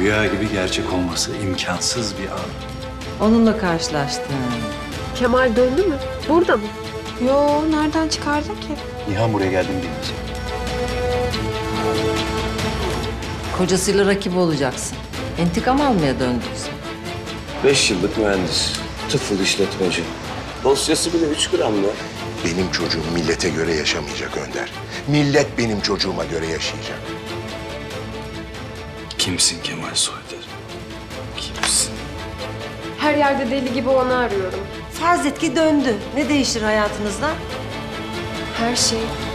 Rüya gibi gerçek olması imkansız bir an. Onunla karşılaştım. Kemal döndü mü? Burada mı? Yo, nereden çıkardın ki? Nihan buraya geldim bilmeyecek. Kocasıyla rakip olacaksın. İntikam almaya döndün sen. 5 yıllık mühendis, tıfıl işletmeci. Dosyası bile 3 gramlı. Benim çocuğum millete göre yaşamayacak Önder. Millet benim çocuğuma göre yaşayacak. Kimsin Kemal Soyder? Kimsin? Her yerde deli gibi onu arıyorum. Farz et ki döndü. Ne değişir hayatınızda? Her şey.